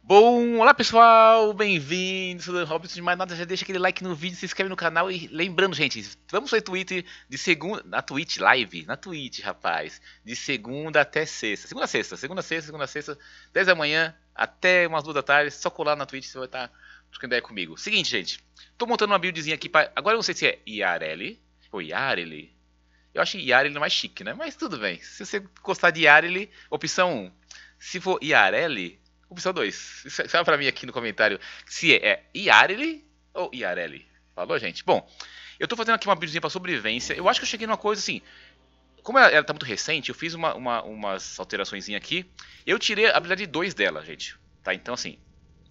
Bom, olá pessoal, bem-vindos, sou o Robson, de mais nada, já deixa aquele like no vídeo, se inscreve no canal e lembrando, gente, vamos fazer Twitter de segunda, na Twitch Live, na Twitch, rapaz, de segunda até sexta, segunda a sexta, 10 da manhã até umas 2 da tarde, só colar na Twitch, você vai estar trocando ideia comigo. Seguinte, gente, tô montando uma buildzinha aqui, agora eu não sei se é Yareli ou Yareli, eu acho Yareli mais chique, né, mas tudo bem, se você gostar de Yareli, opção 1, se for Yareli, opção 2. Escreve pra mim aqui no comentário se é Yareli ou Yareli. Falou, gente? Bom, eu tô fazendo aqui uma buildzinha pra sobrevivência. Eu acho que eu cheguei numa coisa assim. Como ela tá muito recente, eu fiz umas alterações aqui. Eu tirei a habilidade 2 dela, gente. Tá? Então, assim.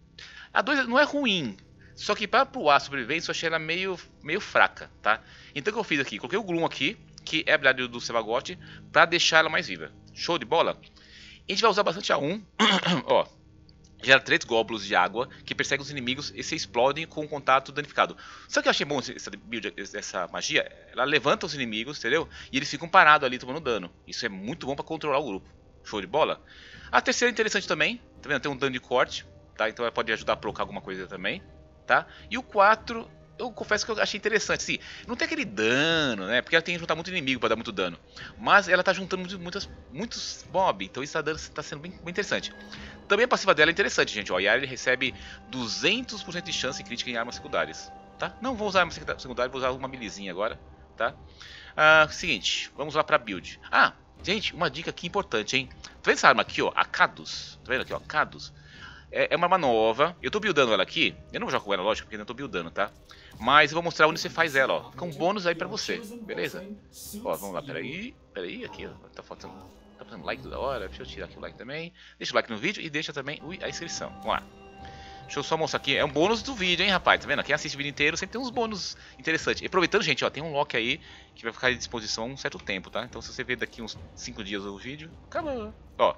A 2 não é ruim. Só que para pro A sobrevivência eu achei ela meio fraca, tá? Então o que eu fiz aqui? Coloquei o Gloom aqui, que é a habilidade do Sevagoth, pra deixar ela mais viva. Show de bola? A gente vai usar bastante a 1. Ó. Gera 3 glóbulos de água que perseguem os inimigos e se explodem com o contato danificado. Só que eu achei bom essa magia, ela levanta os inimigos, entendeu? E eles ficam parados ali tomando dano. Isso é muito bom para controlar o grupo. Show de bola? A terceira é interessante também, tá vendo? Tem um dano de corte, tá? Então ela pode ajudar a procar alguma coisa também, tá? E o 4, eu confesso que eu achei interessante, sim. Não tem aquele dano, né? Porque ela tem que juntar muito inimigo para dar muito dano. Mas ela tá juntando muitos mob, então isso tá sendo bem interessante. Também a passiva dela é interessante, gente. O Yari recebe 200% de chance crítica em armas secundárias, tá? Não vou usar arma secundária, vou usar uma milizinha agora, tá? Seguinte, vamos lá pra build. Gente, uma dica aqui importante, hein? Tá vendo essa arma aqui, ó? A Cadus. Tá vendo aqui, ó? Cadus. É uma arma nova. Eu tô buildando ela aqui. Eu não vou jogar com ela, lógico, porque eu não tô buildando, tá? Mas eu vou mostrar onde você faz ela, ó. Fica um bônus aí pra você, beleza? Ó, vamos lá, peraí, aqui, ó. Tá faltando like toda hora, deixa eu tirar aqui o like também. Deixa o like no vídeo e deixa também a inscrição. Vamos lá. Deixa eu só mostrar aqui, é um bônus do vídeo, hein, rapaz, tá vendo? Quem assiste o vídeo inteiro sempre tem uns bônus interessantes. E aproveitando, gente, ó, tem um lock aí que vai ficar à disposição um certo tempo, tá? Então se você ver daqui uns 5 dias o vídeo, acabou. Ó,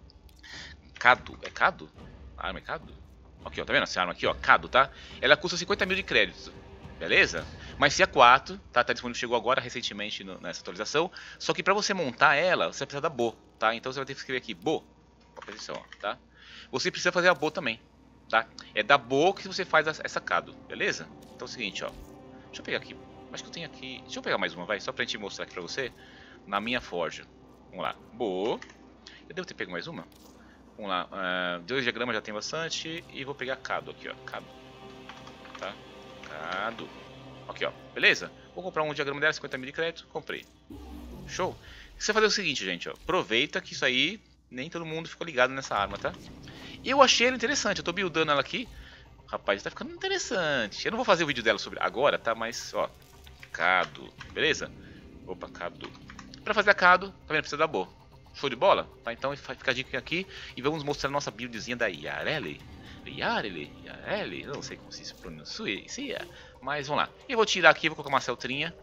Cado, é Cado? A arma é Cado? Aqui, ó, tá vendo essa arma aqui, ó, Cado, tá? Ela custa 50 mil de créditos. Beleza? Mas se a 4, tá disponível, chegou agora recentemente nessa atualização. Só que pra você montar ela, você vai precisar da Bo, tá? Então você vai ter que escrever aqui Bo, posição, tá? Você precisa fazer a Bo também, tá? É da Bo que você faz essa Cado, beleza? Então é o seguinte, ó. Deixa eu pegar aqui, acho que eu tenho aqui. Deixa eu pegar mais uma, vai, só pra gente mostrar aqui pra você. Na minha forja. Vamos lá, Bo. Eu devo ter pego mais uma? Vamos lá, 2 diagramas já tem bastante. E vou pegar Cado aqui, ó, Cado, tá? Aqui, ó, beleza? Vou comprar um diagrama dela, 50 mil de crédito, comprei. Show? Você vai fazer o seguinte, gente, ó, aproveita que isso aí, nem todo mundo ficou ligado nessa arma, tá? Eu achei ela interessante, eu tô buildando ela aqui. Rapaz, tá ficando interessante. Eu não vou fazer o vídeo dela sobre agora, tá? Mas, ó, Cado, beleza? Opa, Cado. Pra fazer a Cado, tá vendo? Precisa da boa. Show de bola? Tá, então fica a dica aqui e vamos mostrar a nossa buildzinha da Yareli. Yareli, eu não sei como se pronuncia, mas vamos lá. Eu vou tirar aqui, vou colocar uma Celtrinha.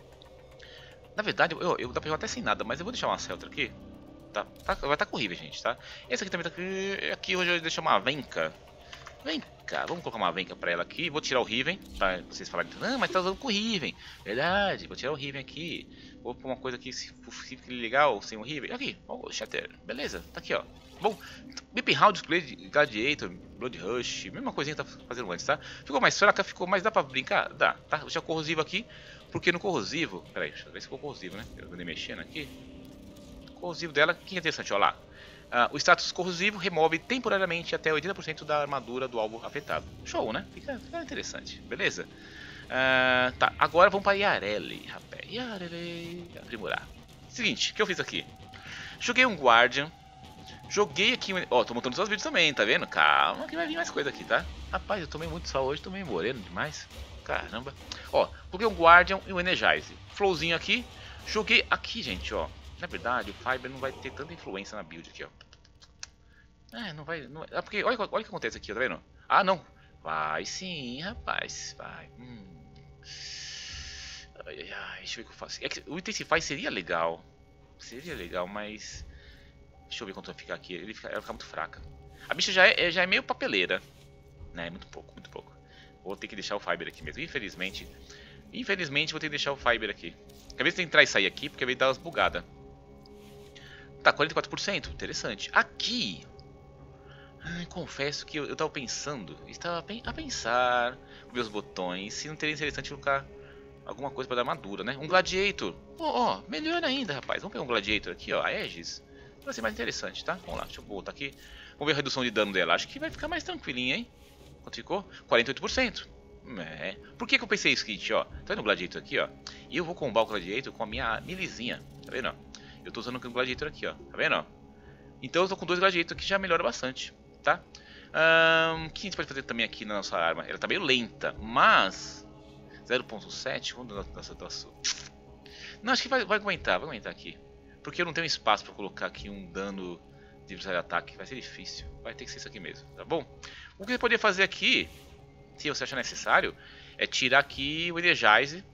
Na verdade, eu dá pra jogar até sem nada, mas eu vou deixar uma Celtra aqui. Tá, vai estar com o Riven, gente, tá? Esse aqui também tá aqui, hoje eu vou deixar uma Venka. Venka, vamos colocar uma Venka pra ela aqui. Vou tirar o Riven, pra vocês falarem, não, mas tá usando com o Riven. Verdade, vou tirar o Riven aqui. Vou pôr uma coisa aqui, se fique legal, sem o Riven. Aqui, ó, o Shatter, beleza, tá aqui, ó. Bom, Beep Round, Gladiator, Blood Rush, mesma coisinha que tá fazendo antes, tá? Ficou mais fraca, ficou, mas dá pra brincar? Dá, tá? Vou deixar corrosivo aqui, porque no corrosivo... Pera aí, deixa eu ver se ficou corrosivo, né? Eu andei mexendo aqui. O corrosivo dela, que é interessante, ó lá. O status corrosivo remove temporariamente até 80% da armadura do alvo afetado. Show, né? Fica interessante, beleza? Tá, agora vamos pra Yareli, rapaz. Yareli, aprimorar. Seguinte, o que eu fiz aqui? Joguei um Guardian. Joguei aqui, ó, tô montando os vídeos também, tá vendo? Calma que vai vir mais coisa aqui, tá? Rapaz, eu tomei muito sol hoje, tomei moreno demais. Caramba. Ó, coloquei um Guardian e um Energize. Flowzinho aqui. Joguei aqui, gente, ó. Na verdade, o Fiber não vai ter tanta influência na build aqui, ó. Não vai... porque olha o que acontece aqui, ó, tá vendo? Ah, não. Vai sim, rapaz. Vai. Deixa eu ver o que eu faço. É que o Intensify seria legal. Seria legal, mas... Deixa eu ver quanto vai ficar aqui. Ela vai ficar muito fraca. A bicha já é meio papeleira. Né, muito pouco, muito pouco. Vou ter que deixar o Fiber aqui mesmo. Infelizmente vou ter que deixar o Fiber aqui. Às vezes tem que entrar e sair aqui, porque vai dar umas bugadas. Tá, 44%. Interessante. Aqui... Confesso que eu tava pensando, a pensar com meus botões, se não teria interessante colocar alguma coisa pra dar armadura, né? Um Gladiator. Ó, melhor ainda, rapaz. Vamos pegar um Gladiator aqui, ó, a Aegis. Vai ser mais interessante, tá? Vamos lá, deixa eu botar aqui. Vamos ver a redução de dano dela. Acho que vai ficar mais tranquilinha, hein? Quanto ficou? 48%. É. Por que eu pensei isso, Kit, ó? Tá vendo o Gladiator aqui, ó? E eu vou combar o Gladiator com a minha milizinha. Tá vendo, ó? Eu tô usando o Gladiator aqui, ó. Tá vendo, ó? Então eu tô com 2 Gladiator que já melhora bastante, tá? O que a gente pode fazer também aqui na nossa arma? Ela tá meio lenta, mas 0.7, vamos dar nossa. Não, acho que vai aguentar aqui. Porque eu não tenho espaço para colocar aqui um dano de velocidade de ataque. Vai ser difícil. Vai ter que ser isso aqui mesmo, tá bom? O que você poderia fazer aqui, se você achar necessário, é tirar aqui o Energize.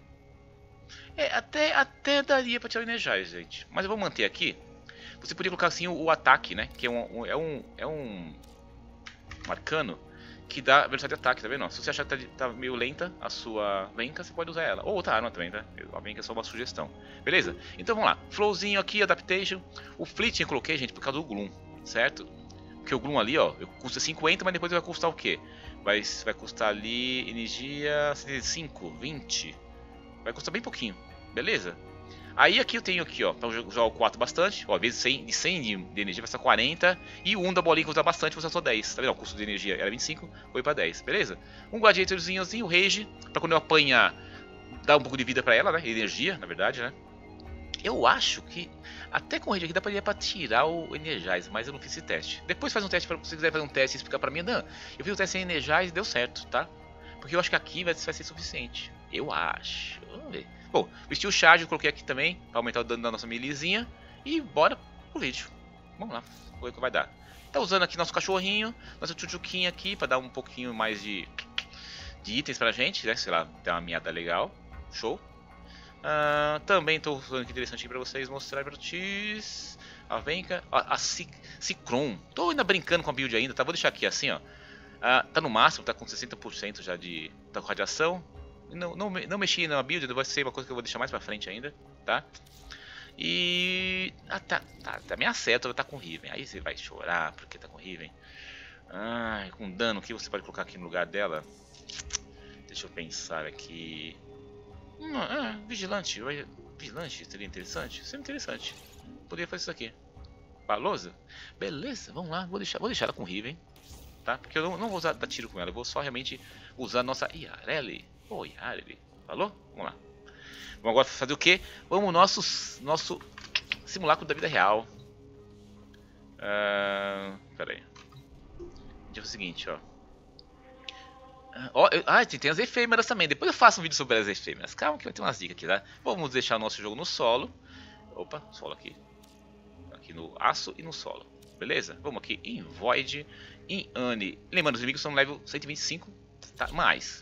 Até daria para tirar o Energize, gente. Mas eu vou manter aqui. Você poderia colocar assim o ataque, né? Que é um arcano que dá velocidade de ataque, tá vendo? Se você achar que tá meio lenta a sua Venka, você pode usar ela. Ou outra arma também, tá? A Venka é só uma sugestão. Beleza? Então vamos lá. Flowzinho aqui, Adaptation. O Fleet eu coloquei, gente, por causa do Gloom, certo? Porque o Gloom ali, ó, custa 50, mas depois vai custar o quê? Vai custar ali energia 75, 20. Vai custar bem pouquinho, beleza? Aí aqui eu tenho aqui, ó, pra usar o 4 bastante, ó, vezes 100 de energia vai ser 40, e o 1 da bolinha que usa bastante vai ser só 10, tá vendo? O custo de energia era 25, foi pra 10, beleza? Um Gladiatorzinho, o Rage, pra quando eu apanhar, dar um pouco de vida pra ela, né? Energia, na verdade, né? Eu acho que até com o Rage aqui dá pra tirar o Energize, mas eu não fiz esse teste. Depois faz um teste, se você quiser fazer um teste e explicar pra mim, não, eu fiz o teste em Energize e deu certo, tá? Porque eu acho que aqui vai ser suficiente, eu acho, vamos ver. Bom, vestir o charge eu coloquei aqui também, para aumentar o dano da nossa milizinha. E bora pro vídeo. Vamos lá, vamos ver o que vai dar. Tá usando aqui nosso cachorrinho, nossa tchutchuquinha aqui, para dar um pouquinho mais de itens pra gente, né? Sei lá, ter uma miada legal. Show. Também tô usando aqui interessante aqui pra vocês mostrar pra vocês. A Venka, a Cicron. Tô ainda brincando com a build ainda, tá? Vou deixar aqui assim, ó. Tá no máximo, tá com 60% já de tá com radiação. Não mexi na build, vai ser uma coisa que eu vou deixar mais pra frente ainda, tá? E... tá minha seta tá com Riven. Aí você vai chorar porque tá com Riven. Com dano, o que você pode colocar aqui no lugar dela? Deixa eu pensar aqui. Vigilante. Vigilante seria interessante? Seria interessante. Poderia fazer isso aqui. Balosa? Beleza, vamos lá. Vou deixar ela com Riven, tá? Porque eu não vou dar tiro com ela. Eu vou só realmente usar a nossa Yareli. Yareli. Falou? Vamos lá. Vamos agora fazer o que? Vamos nosso simulacro da vida real. Pera aí. Deixa eu fazer o seguinte, ó. Tem as efêmeras também. Depois eu faço um vídeo sobre as efêmeras. Calma que vai ter umas dicas aqui, tá? Vamos deixar o nosso jogo no solo. Opa, solo aqui. Aqui no aço e no solo. Beleza? Vamos aqui em Void, em Anne. Lembrando, os inimigos são level 125, tá? Mais.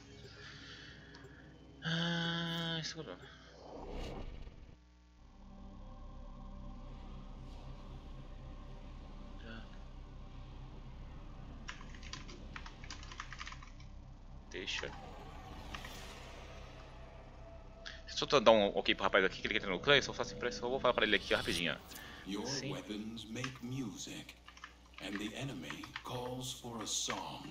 Segurando. Deixa. Só dar um ok pro rapaz aqui que ele quer entrar no clã, só faço impressão, vou falar pra ele aqui rapidinho. Your weapons make music, and the enemy calls for a song.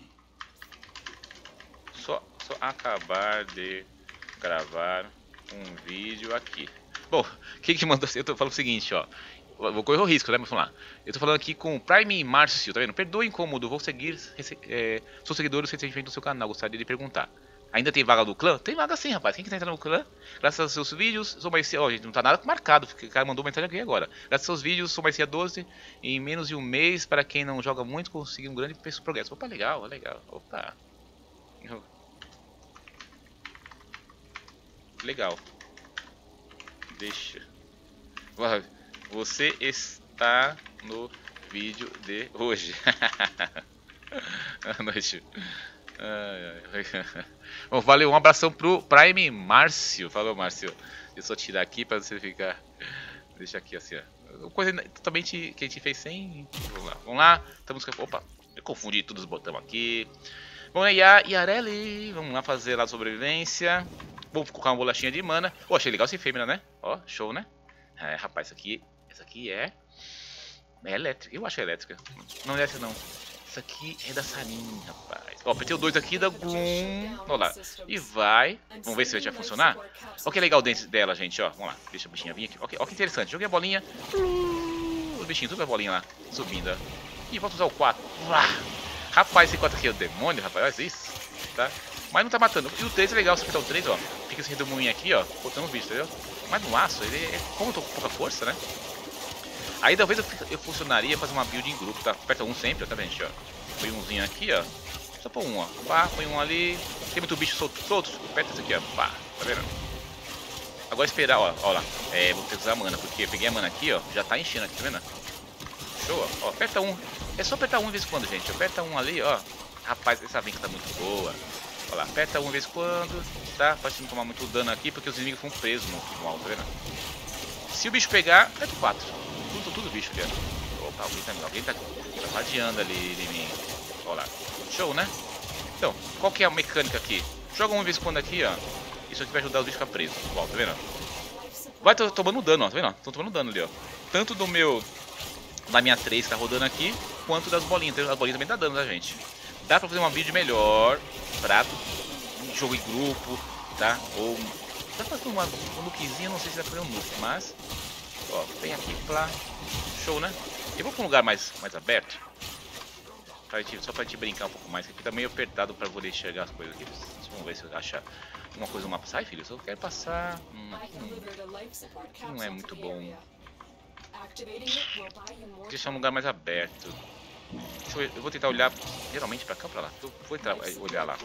Só acabar de gravar um vídeo aqui. Bom, quem que mandou? Eu tô falando o seguinte, ó. Vou correr o risco, né? Vamos falar. Eu tô falando aqui com o Prime Márcio, tá vendo? Perdoa o incômodo, vou seguir seus seguidores recentemente no seu canal. Gostaria de perguntar. Ainda tem vaga do clã? Tem vaga sim, rapaz. Quem quiser entrar no clã, graças aos seus vídeos, sou mais. Ó, gente, não tá nada marcado, porque o cara mandou mensagem aqui agora. Graças aos seus vídeos, sou mais 12. Em menos de um mês, para quem não joga muito, consegui um grande progresso. Opa, legal, legal. Opa. Legal. Deixa. Você está no vídeo de hoje. Boa noite. Bom, valeu, um abração pro Prime Márcio. Falou, Márcio. Deixa eu só tirar aqui pra você ficar. Deixa aqui assim, ó. Coisa totalmente que a gente fez sem. Vamos lá. Estamos. Opa, eu confundi todos os botões aqui. Vamos lá, Yareli. Vamos lá fazer a sobrevivência. Vou colocar uma bolachinha de mana. Achei legal esse efêmera, né? Ó, show, né? Rapaz, essa aqui é elétrica. Eu acho elétrica. Não é essa não. Essa aqui é da Sarin, rapaz. Ó, apertei o 2 aqui, dá Gum. Olha lá. E vai. Vamos ver se vai funcionar. Olha que legal dentro dela, gente, ó. Vamos lá. Deixa a bichinha vir aqui. Olha que interessante. Joguei a bolinha. Os bichinhos, tudo a bolinha lá. Subindo, ó. E volta a usar o 4. Rapaz, esse 4 aqui é o demônio, rapaz. Olha isso. Tá? Mas não tá matando. E o 3 é legal. Se apertar o 3, ó. Fica esse redemoinho aqui, ó. Botando o bicho, entendeu? Mas no aço, ele é. Como eu tô com pouca força, né? Aí talvez eu funcionaria fazer uma build em grupo, tá? Aperta um sempre, tá vendo, gente, ó. Põe umzinho aqui, ó. Só põe um, ó. Pá, põe um ali. Tem muito bicho solto. Aperta esse aqui, ó. Pá, tá vendo? Agora esperar, ó lá. É, vou ter que usar a mana, porque eu peguei a mana aqui, ó. Já tá enchendo aqui, tá vendo? Show, ó. Aperta um. É só apertar um de vez em quando, gente. Aperta um ali, ó. Rapaz, essa vinca tá muito boa. Ó lá, aperta um de vez em quando, tá? Pra não tomar muito dano aqui, porque os inimigos foram presos no alto, tá vendo? Se o bicho pegar, aperta o 4. Tudo bicho ali, ó. Opa, alguém tá radiando ali em mim. Olha lá. Show, né? Então, qual que é a mecânica aqui? Joga uma vez em quando aqui, ó. Isso aqui vai ajudar os bichos a ficar presos. Ó, tá vendo? Vai tomando dano, ó. Tá vendo? Estão tomando dano ali, ó. Tanto do meu... Da minha 3 que tá rodando aqui, quanto das bolinhas. As bolinhas também tá dando, tá, gente? Dá pra fazer uma build melhor. Pra jogo em grupo, tá? Ou... Dá pra fazer um nukezinho, não sei se dá pra fazer um nuke, mas... Ó, vem aqui pra... Show, né? Eu vou pra um lugar mais aberto. Só pra gente brincar um pouco mais. Aqui tá meio apertado pra poder enxergar as coisas aqui. Vamos ver se eu achar uma coisa no mapa. Sai, filho, eu só quero passar... não é muito bom. Vou deixar um lugar mais aberto. Eu vou tentar olhar geralmente pra cá ou pra lá. Eu vou entrar, olhar lá.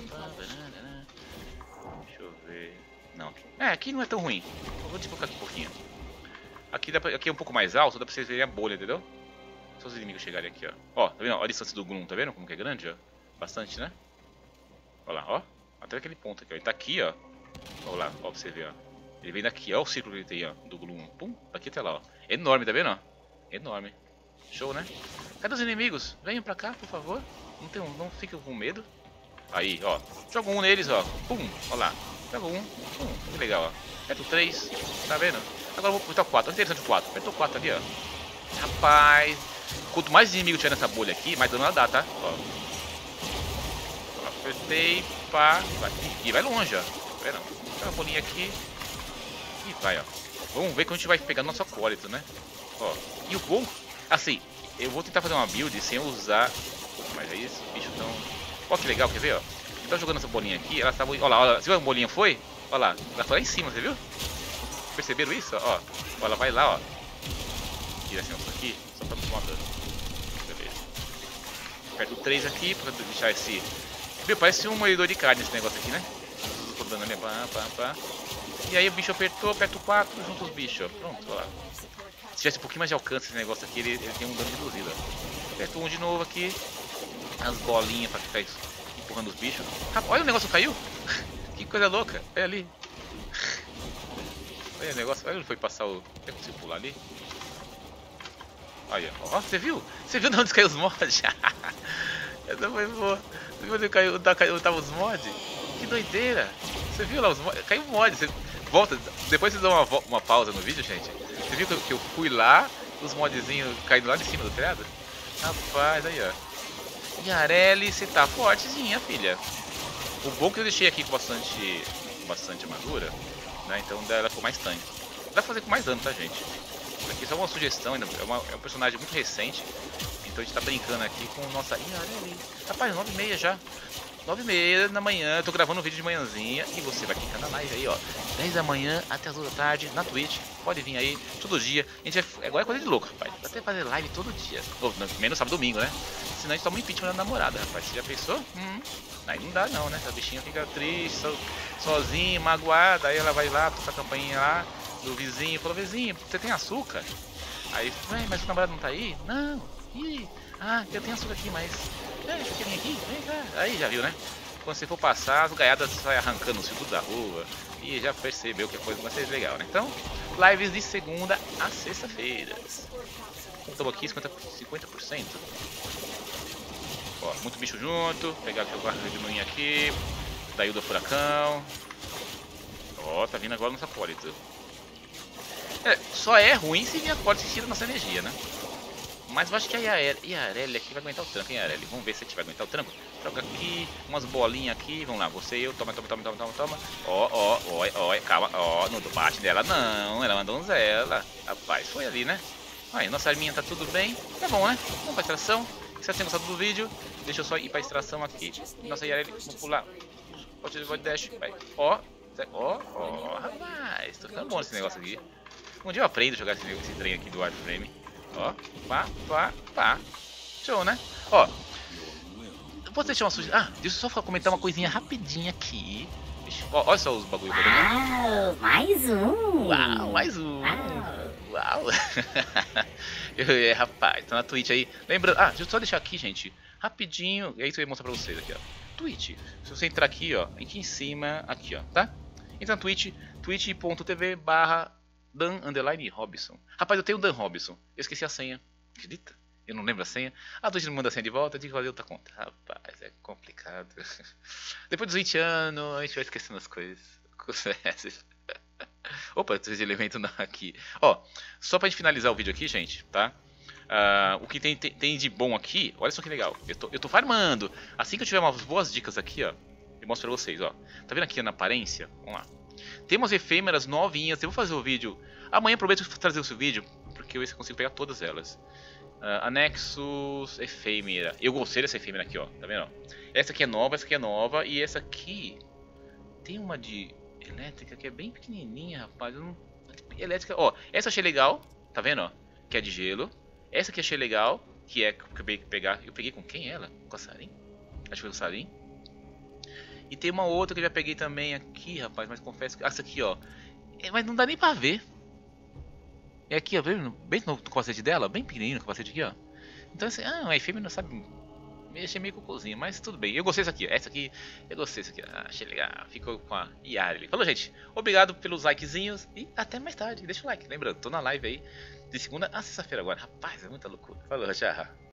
Deixa eu ver... Não, aqui não é tão ruim. Eu vou desfocar aqui um pouquinho. Aqui é um pouco mais alto, dá pra vocês verem a bolha, entendeu? Só os inimigos chegarem aqui, ó. Ó, tá vendo? Olha a distância do Gloom, tá vendo como que é grande, ó? Bastante, né? Olha lá, ó. Até aquele ponto aqui, ó. Ele tá aqui, ó. Olha lá, ó, pra você ver, ó. Ele vem daqui, ó o círculo que ele tem, ó, do Gloom. Pum, daqui até lá, ó. Enorme, tá vendo, ó? Enorme. Show, né? Cadê os inimigos? Venham pra cá, por favor. Não fiquem com medo. Aí, ó. Joga um neles, ó. Pum, olha lá. Joga um. Pum, que legal, ó. Aperta o 3, tá vendo? Agora eu vou apertar o 4, é interessante o 4. Apertou o 4 ali, ó. Rapaz, quanto mais inimigo tiver nessa bolha aqui, mais dano ela dá, tá? Ó. Apertei, pá, vai. E vai longe, ó. Tá vendo? Pega a bolinha aqui. E vai, ó. Vamos ver que a gente vai pegar nosso acólito, né? Ó. E o bom, assim, eu vou tentar fazer uma build sem usar... Mas aí esses bichos tão... Ó que legal, quer ver, ó? Eu tava jogando essa bolinha aqui, ela tava... Ó lá, você viu a bolinha foi? Ó lá, ela foi lá em cima, você viu? Perceberam isso? Ó, ela vai lá, ó. Tira essa aqui, só pra não tomar dano. Beleza. Aperta o 3 aqui pra deixar esse... Viu, parece um moedor de carne esse negócio aqui, né? Dando ali, pá. E aí o bicho aperta o 4 junto os bichos, ó. Pronto, ó lá. Se tivesse um pouquinho mais de alcance esse negócio aqui, ele tem um dano reduzido, ó. Aperta um de novo aqui. As bolinhas pra ficar empurrando os bichos. Rapaz, olha o negócio caiu. Que coisa louca. Olha ali. Olha o negócio, olha, ele foi passar o... É possível pular ali? Olha, ó, você viu? Você viu de onde caiu os mods? Essa foi boa. Você viu onde caiu, tava os mods? Que doideira! Você viu lá os mods? Caiu o mod, você volta, depois você dá uma pausa no vídeo, gente. Você viu que eu fui lá, os modzinhos caindo lá de cima do telhado? Rapaz, aí ó. E a Arely, você tá fortezinha, filha. O bom é que eu deixei aqui com bastante armadura, né? Então ela com mais tanque. Dá pra fazer com mais dano, tá, gente? Isso aqui é só uma sugestão, ainda é um personagem muito recente. Então a gente tá brincando aqui com nossa... Ih, Arely. Rapaz, 9h30 já. 9h30 da manhã, eu tô gravando um vídeo de manhãzinha e você vai clicar na live aí, ó. 10 da manhã até as 2 da tarde na Twitch. Pode vir aí todo dia. A gente vai... Agora é coisa de louco, rapaz. Vai até fazer live todo dia. Ou, menos sábado e domingo, né? Senão a gente toma um impeachment da namorada, rapaz. Você já pensou? Aí não dá não, né? A bichinha fica triste, sozinha, magoada. Aí ela vai lá, toca a campainha lá do vizinho. Falou, vizinho, você tem açúcar? Aí, mas o namorado não tá aí? Não. Ih, eu tenho açúcar aqui, mas... você quer vir aqui? Vem cá. Aí já viu, né? Quando você for passar, as gaiadas saem arrancando os fios da rua. E já percebeu que a coisa vai ser legal, né? Então, lives de segunda a sexta-feira. Estamos aqui 50%. Ó, muito bicho junto. Pegar aqui o guarda de manhã aqui. Daí o do furacão. Ó, tá vindo agora nossa Apólito. Só é ruim se minha Apólito tira nossa energia, né? Mas eu acho que a Arely aqui aqui vai aguentar o tranco, hein, Arely? Vamos ver se a gente vai aguentar o tranco. Joga aqui, umas bolinhas aqui. Vamos lá, você e eu. Toma. Ó, calma. Ó, não bate nela, não. Ela é uma donzela. Rapaz, foi ali, né? Aí, nossa arminha tá tudo bem. Tá bom, né? Vamos pra extração. Se você tem gostado do vídeo, deixa eu só ir pra extração aqui. Nossa, Arely, vamos pular. Pode dash, vai. Ó, rapaz. Tô ficando bom esse negócio aqui. Um dia eu aprendo a jogar esse trem aqui do Warframe. Ó, pá. Show, né? Ó, eu posso deixar uma sugestão. Ah, deixa eu só comentar uma coisinha rapidinha aqui. Ó, olha só os bagulho. Uau, mais um. Uau, mais um. Uau. Rapaz, tá na Twitch aí. Lembrando, deixa eu só deixar aqui, gente, rapidinho. E aí eu ia mostrar pra vocês aqui, ó. Twitch. Se você entrar aqui, ó, aqui em cima, aqui, ó, tá? Entra no Twitch, twitch.tv/Dan_Robson. Rapaz, eu tenho o Dan Robson. Eu esqueci a senha. Acredita? Eu não lembro a senha. A Twitch não manda a senha de volta, eu tenho que fazer outra conta. Rapaz, é complicado. Depois dos 20 anos, a gente vai esquecendo as coisas. Opa, esse elemento aqui. Ó, só pra gente finalizar o vídeo aqui, gente, tá? O que tem de bom aqui, olha só que legal. Eu tô farmando. Assim que eu tiver umas boas dicas aqui, ó, eu mostro pra vocês, ó. Tá vendo aqui na aparência? Vamos lá. Tem umas efêmeras novinhas. Eu vou fazer o vídeo. Amanhã prometo trazer o seu vídeo, porque eu consigo pegar todas elas. Anexos, efêmera. Eu gostei dessa efêmera aqui, ó. Tá vendo? Essa aqui é nova, e essa aqui tem uma de elétrica que é bem pequenininha, rapaz. Elétrica, ó. Essa achei legal, tá vendo, ó? Que é de gelo. Essa aqui achei legal, que é que eu peguei. Eu peguei com quem ela? Com a Sarin? Acho que foi com a Sarin. E tem uma outra que eu já peguei também aqui, rapaz, mas confesso que essa aqui, ó, mas não dá nem pra ver. É aqui, ó, bem no capacete dela, bem pequenininho o capacete aqui, ó. Então assim, a efêmera não sabe, me achei meio cocôzinho, mas tudo bem. Eu gostei dessa aqui, essa aqui, eu gostei dessa aqui, achei legal, ficou com a Yarely. Falou, gente, obrigado pelos likezinhos e até mais tarde, deixa o like. Lembrando, tô na live aí de segunda a sexta-feira agora, rapaz, é muita loucura. Falou, tchau.